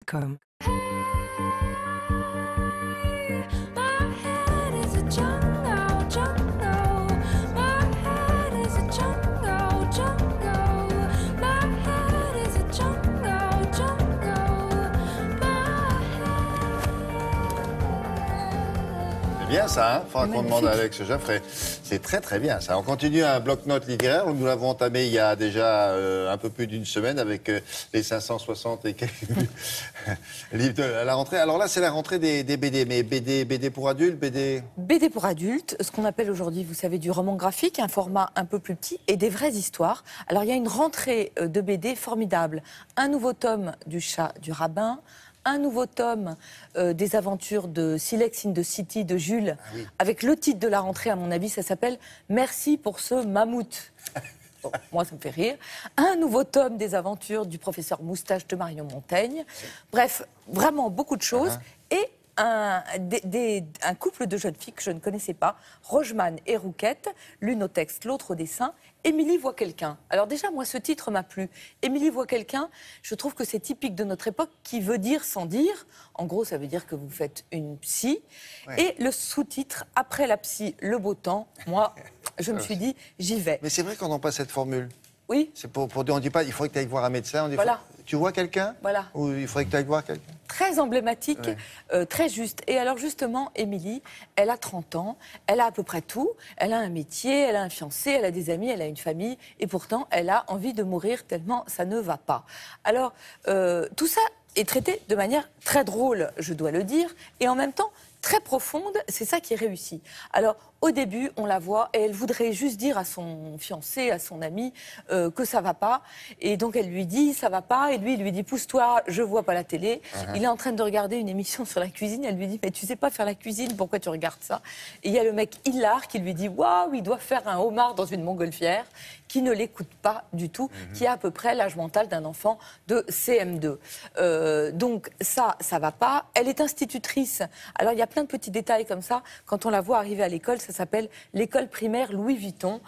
radiovostok.com. Bien ça, hein, faudra qu'on demande à Alex Jaffray. C'est très très bien ça. On continue un bloc-notes littéraire. Nous l'avons entamé il y a déjà un peu plus d'une semaine avec les 560 et quelques livres de la rentrée. Alors là, c'est la rentrée des BD, mais BD pour adultes, BD pour adultes, ce qu'on appelle aujourd'hui, vous savez, du roman graphique, un format un peu plus petit et des vraies histoires. Alors il y a une rentrée de BD formidable. Un nouveau tome du Chat du Rabbin, un nouveau tome des aventures de Silex in the City de Jules, avec le titre de la rentrée, à mon avis, ça s'appelle « Merci pour ce mammouth ». Bon, moi, ça me fait rire. Un nouveau tome des aventures du professeur Moustache de Marion Montaigne. Bref, vraiment beaucoup de choses. Et un couple de jeunes filles que je ne connaissais pas, Rogemane et Rouquette, l'une au texte, l'autre au dessin. Émilie voit quelqu'un. Alors déjà, moi, ce titre m'a plu. Émilie voit quelqu'un, je trouve que c'est typique de notre époque, qui veut dire sans dire. En gros, ça veut dire que vous faites une psy. Ouais. Et le sous-titre, après la psy, le beau temps, moi, je me suis dit, j'y vais. Mais c'est vrai qu'on n'en pas cette formule. Oui. C'est pour dire, on ne dit pas, il faudrait que tu ailles voir un médecin. On dit, voilà. Tu vois quelqu'un ? Voilà. Ou il faudrait que tu ailles voir quelqu'un ? Très emblématique, très juste. Et alors justement, Émilie, elle a 30 ans, elle a à peu près tout. Elle a un métier, elle a un fiancé, elle a des amis, elle a une famille. Et pourtant, elle a envie de mourir tellement ça ne va pas. Alors, tout ça est traité de manière très drôle, je dois le dire, et en même temps très profonde, c'est ça qui est réussi. Alors, au début, on la voit et elle voudrait juste dire à son fiancé, à son ami, que ça va pas. Et donc, elle lui dit, ça va pas. Et lui, il lui dit, pousse-toi, je vois pas la télé. Il est en train de regarder une émission sur la cuisine. Elle lui dit, mais tu sais pas faire la cuisine, pourquoi tu regardes ça ? Et il y a le mec hilar qui lui dit, waouh, il doit faire un homard dans une montgolfière, qui ne l'écoute pas du tout, qui a à peu près l'âge mental d'un enfant de CM2. Donc, ça va pas. Elle est institutrice. Alors, il y a plein de petits détails comme ça. Quand on la voit arriver à l'école, ça s'appelle l'école primaire Louis Vuitton.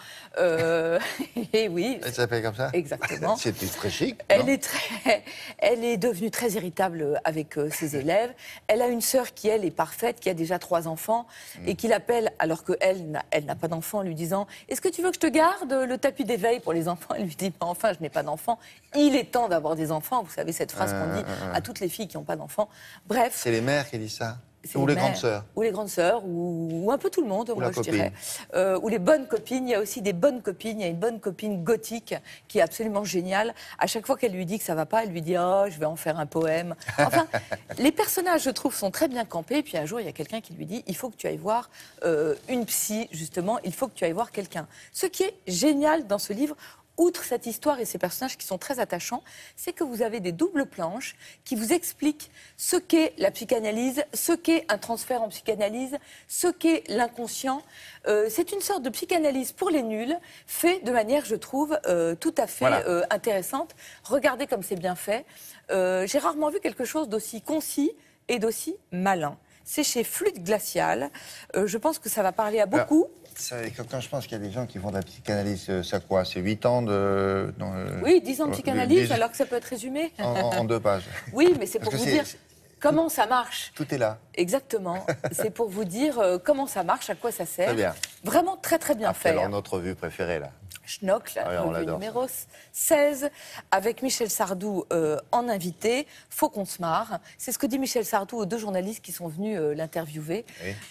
Et oui. Elle s'appelle comme ça ? Exactement. C'est très chic. Elle est devenue très irritable avec ses élèves. Elle a une sœur qui, elle, est parfaite, qui a déjà 3 enfants et qui l'appelle, alors qu'elle n'a pas d'enfants, en lui disant « Est-ce que tu veux que je te garde le tapis d'éveil pour les enfants ?» Elle lui dit « Enfin, je n'ai pas d'enfants. Il est temps d'avoir des enfants. » Vous savez, cette phrase qu'on dit à toutes les filles qui n'ont pas d'enfants. Bref. C'est les mères qui disent ça. Ou les grandes sœurs. Ou les grandes sœurs, ou un peu tout le monde, moi je dirais. Ou les bonnes copines. Il y a aussi des bonnes copines. Il y a une bonne copine gothique qui est absolument géniale. À chaque fois qu'elle lui dit que ça va pas, elle lui dit « Oh, je vais en faire un poème. » Enfin, les personnages, je trouve, sont très bien campés. Et puis un jour, il y a quelqu'un qui lui dit « Il faut que tu ailles voir une psy, justement. Il faut que tu ailles voir quelqu'un. » Ce qui est génial dans ce livre, outre cette histoire et ces personnages qui sont très attachants, c'est que vous avez des doubles planches qui vous expliquent ce qu'est la psychanalyse, ce qu'est un transfert en psychanalyse, ce qu'est l'inconscient. C'est une sorte de psychanalyse pour les nuls, fait de manière, je trouve, tout à fait intéressante. Regardez comme c'est bien fait. J'ai rarement vu quelque chose d'aussi concis et d'aussi malin. C'est chez Flûte Glaciale. Je pense que ça va parler à beaucoup. Quand je pense qu'il y a des gens qui font de la psychanalyse, ça quoi ? C'est 8 ans de... Oui, 10 ans de psychanalyse, alors que ça peut être résumé. En 2 pages. Oui, mais c'est pour vous dire comment ça marche. Tout est là. Exactement. C'est pour vous dire comment ça marche, à quoi ça sert. Très bien. Vraiment très très bien fait. Alors notre revue préférée, là. Schnock, la revue numéro 16, avec Michel Sardou en invité. Faut qu'on se marre. C'est ce que dit Michel Sardou aux 2 journalistes qui sont venus l'interviewer,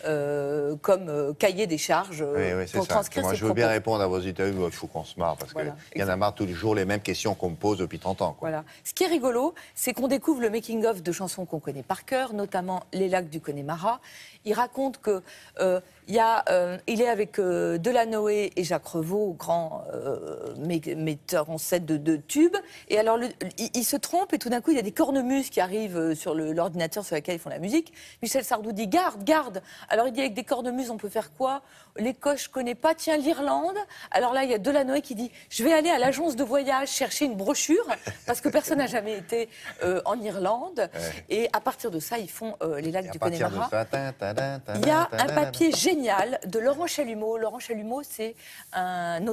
comme cahier des charges pour transcrire ses propos. Je veux bien répondre à vos interviews, il faut qu'on se marre, parce qu'il y en a marre tous les jours les mêmes questions qu'on me pose depuis 30 ans. Voilà. Ce qui est rigolo, c'est qu'on découvre le making-of de chansons qu'on connaît par cœur, notamment Les Lacs du Connemara. Il raconte que il est avec Delanoë et Jacques Revaux, grand metteur en scène de tubes. Et alors, il se trompe et tout d'un coup, il y a des cornemuses qui arrivent sur l'ordinateur sur lequel ils font la musique. Michel Sardou dit « Garde, garde !» Alors, il dit « Avec des cornemuses, on peut faire quoi ? L'Écosse, je connais pas. Tiens, l'Irlande !» Alors là, il y a Delanoë qui dit « Je vais aller à l'agence de voyage chercher une brochure, parce que personne n'a jamais été en Irlande. » Et à partir de ça, ils font Les Lacs du Connemara. Il y a un papier génial de Laurent Chalumeau. Laurent Chalumeau, c'est un auteur que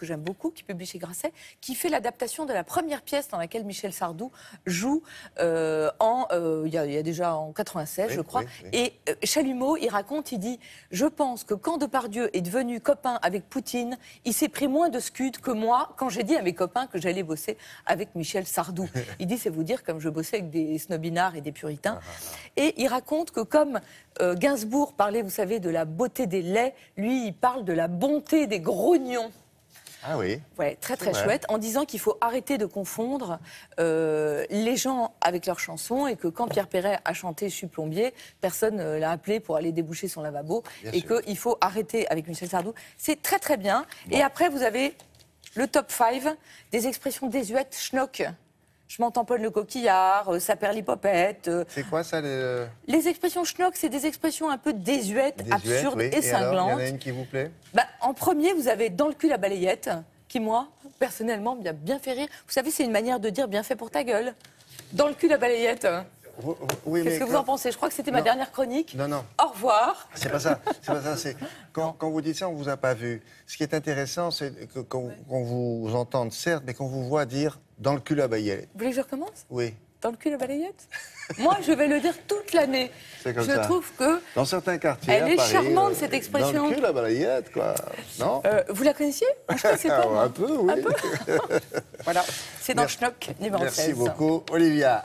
que j'aime beaucoup, qui publie chez Grasset, qui fait l'adaptation de la première pièce dans laquelle Michel Sardou joue il y a déjà en 96, je crois. Et Chalumeau, il raconte, il dit « Je pense que quand Depardieu est devenu copain avec Poutine, il s'est pris moins de scuds que moi quand j'ai dit à mes copains que j'allais bosser avec Michel Sardou. » Il dit « C'est vous dire comme je bossais avec des snobinards et des puritains. » Et il raconte que comme Gainsbourg parlait, vous savez, de la beauté des laits, lui, il parle de la bonté des grognons. Ah oui. Ouais, très très chouette, en disant qu'il faut arrêter de confondre les gens avec leurs chansons et que quand Pierre Perret a chanté « Je suis plombier », personne l'a appelé pour aller déboucher son lavabo et qu'il faut arrêter avec Michel Sardou. C'est très très bien. Bon. Et après, vous avez le top 5 des expressions désuètes, schnock. Je m'en tamponne le coquillard, ça perd l'hypopète. C'est quoi ça Les expressions schnock, c'est des expressions un peu désuètes, absurdes et cinglantes. Il y en a une qui vous plaît? En premier, vous avez dans le cul la balayette, qui moi, personnellement, m'a bien fait rire. Vous savez, c'est une manière de dire bien fait pour ta gueule. Dans le cul la balayette. Oui, qu'est-ce que vous en pensez? Je crois que c'était ma dernière chronique. Non. Au revoir. C'est pas ça. Quand vous dites ça, on vous a pas vu. Ce qui est intéressant, c'est qu'on vous entende, certes, mais qu'on vous voit dire dans le cul la balayette. Vous voulez que je recommence? Oui. Dans le cul la balayette? Moi, je vais le dire toute l'année. Je trouve que dans certains quartiers, elle est Paris, charmante, cette expression. Dans le cul la balayette, quoi. Non? Vous la connaissiez? Je ne connaissais pas. Un peu, oui. Un peu. Voilà. C'est dans Schnock, numéro 16. Merci beaucoup, Olivia.